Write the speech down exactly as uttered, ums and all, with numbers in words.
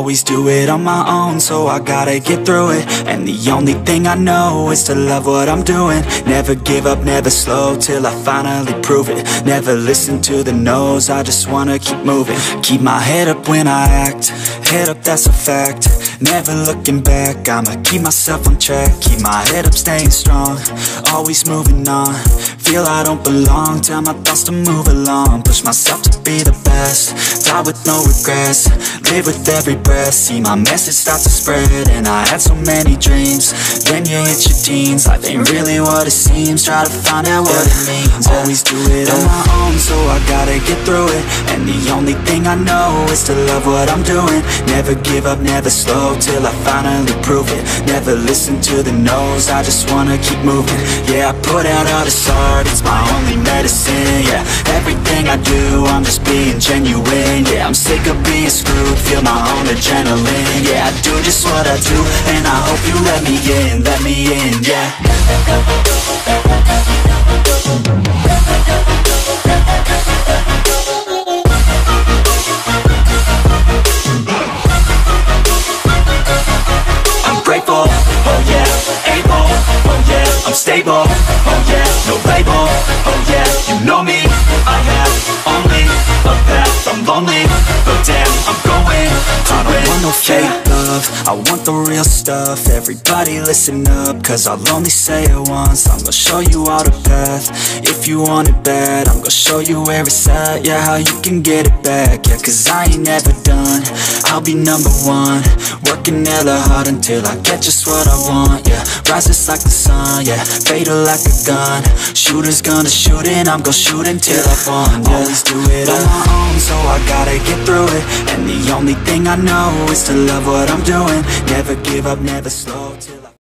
always do it on my own, so I gotta get through it. And the only thing I know is to love what I'm doing. Never give up, never slow, till I finally prove it. Never listen to the no's, I just wanna keep moving. Keep my head up when I act, head up, that's a fact. Never looking back, I'ma keep myself on track. Keep my head up, staying strong, always moving on. Feel I don't belong, tell my thoughts to move along. Push myself to be the best, die with no regrets. Live with every breath, see my message start to spread. And I had so many dreams, then you hit your teens. Life ain't really what it seems, try to find out what it means. Always do it on my own, so I gotta get through it. And the only thing I know is to love what I'm doing. Never give up, never slow, till I finally prove it. Never listen to the no's, I just wanna keep moving. Yeah, I put out all this art, it's my only medicine. Yeah, everything I do, I'm just being genuine. Yeah, I'm sick of being screwed, feel my own adrenaline. Yeah, I do just what I do, and I hope you let me in, let me in, yeah. I'm grateful, oh yeah, able, oh yeah, I'm stable, oh yeah, no label, oh yeah, you know me, I have only a path, I'm lonely, but damn, I'm going to I don't win. Want no fake love, I want the real stuff. Everybody listen up, cause I'll only say it once. I'm gonna show you all the path, if you want it bad. I'm gonna show you where it's at, yeah, how you can get it back. Yeah, cause I ain't never done, I'll be number one. Working hella hard until I get just what I want, yeah. Rises like the sun, yeah, fatal like a gun. Shooters gonna shoot and I'm gonna shoot until I won, yeah. Always do it on my own, so I gotta get through it. And the only thing I know is to love what I'm doing. Never give up, never slow till